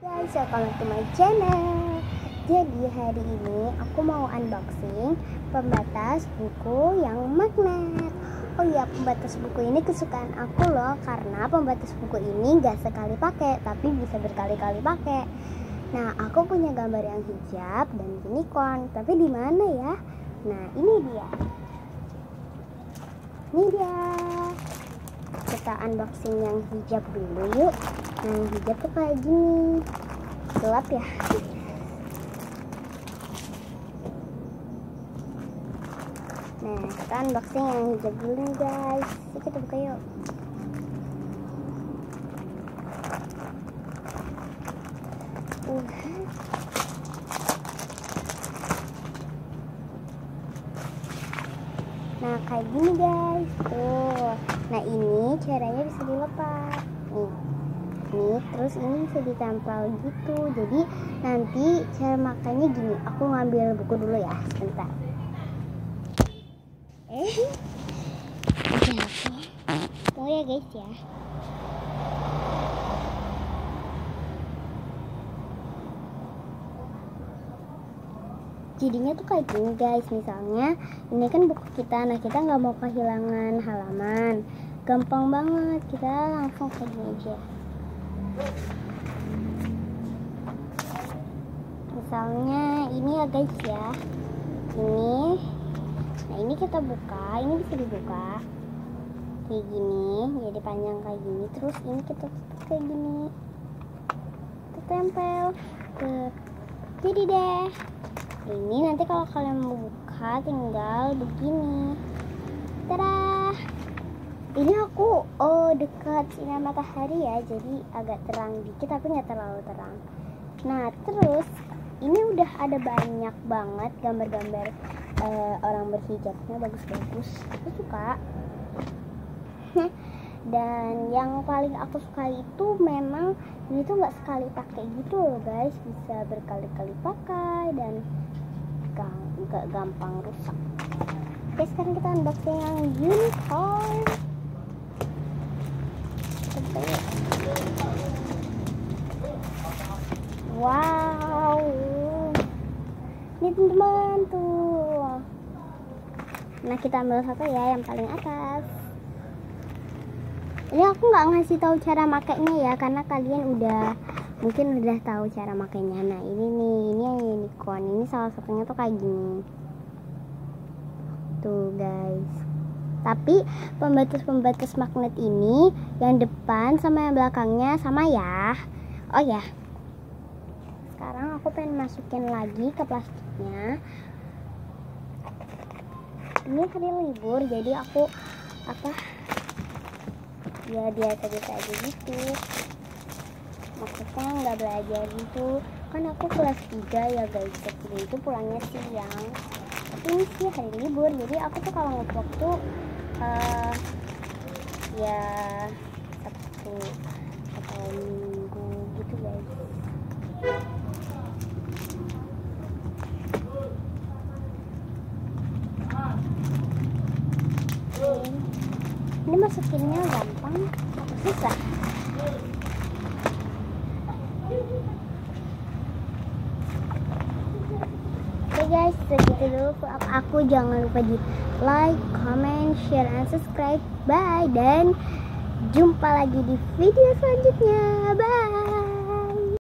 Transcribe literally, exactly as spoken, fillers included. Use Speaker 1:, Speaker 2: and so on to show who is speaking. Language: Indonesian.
Speaker 1: Guys, welcome to my channel. Jadi hari ini aku mau unboxing pembatas buku yang magnet. Oh iya, pembatas buku ini kesukaan aku loh, karena pembatas buku ini gak sekali pakai, tapi bisa berkali-kali pakai. Nah, aku punya gambar yang hijab dan unicorn, tapi di mana ya? Nah, ini dia. Ini dia. Kita unboxing yang hijab dulu yuk. Nah, yang hijab tuh kayak gini, gelap ya. Nah, kita unboxing yang hijab dulu nih guys. Yuk kita buka yuk. Uh. Nah, kayak gini guys. Tuh. Nah, ini caranya bisa dilepas. Nih. Nih, terus ini bisa ditempel gitu. Jadi nanti cara makanya gini. Aku ngambil buku dulu ya, sebentar. Eh, oke aku. Tunggu ya guys ya. Jadinya tuh kayak gini guys. Misalnya ini kan buku kita. Nah, kita nggak mau kehilangan halaman. Gampang banget. Kita langsung kayak gini aja. Misalnya ini ya guys ya, ini, nah ini kita buka, ini bisa dibuka kayak gini, jadi panjang kayak gini. Terus ini kita tutup kayak gini, kita tempel ke, jadi deh. Ini nanti kalau kalian mau buka tinggal begini. Tada! Ini aku oh dekat sinar matahari ya, jadi agak terang dikit tapi nggak terlalu terang. Nah, terus ini udah ada banyak banget gambar-gambar uh, orang berhijabnya, bagus-bagus. Aku suka. Dan yang paling aku suka itu memang ini tuh nggak sekali pakai gitu loh guys, bisa berkali-kali pakai dan nggak gampang rusak. Oke, sekarang kita unboxing yang unicorn. Wow, ini teman-teman tuh. Nah, kita ambil satu ya, yang paling atas. Ini aku nggak ngasih tahu cara makainya ya, karena kalian udah mungkin udah tahu cara makainya. Nah, ini nih, ini yang unicorn. Ini salah satunya tuh kayak gini. Tuh guys. Tapi pembatas-pembatas magnet ini yang depan sama yang belakangnya sama ya. Oh ya. Sekarang aku pengen masukin lagi ke plastiknya. Ini hari libur, jadi aku apa? Ya biasa-biasa aja gitu. Maksudnya nggak belajar gitu. Kan aku kelas tiga ya guys. Jadi itu pulangnya siang. Tapi ini sih hari libur, jadi aku tuh kalau ngevlog tuh Uh, ya Sabtu atau Minggu gitu guys. Ini masukinnya gampang atau susah? Oke guys, segitu dulu vlog aku. Jangan lupa di like, comment, share, and subscribe. Bye, dan jumpa lagi di video selanjutnya. Bye.